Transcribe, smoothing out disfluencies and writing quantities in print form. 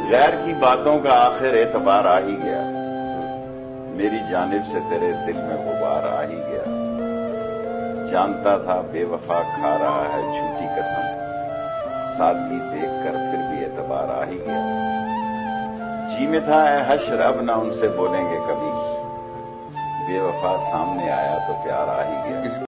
गैर की बातों का आखिर एतबार आ ही गया, मेरी जानिब से तेरे दिल में गुबार आ ही गया। जानता था बेवफा खा रहा है झूठी कसम, सादगी देखकर फिर भी एतबार आ ही गया। जी में था ऐ हश्र अब ना उनसे बोलेंगे कभी, बेवफा सामने आया तो प्यार आ ही गया।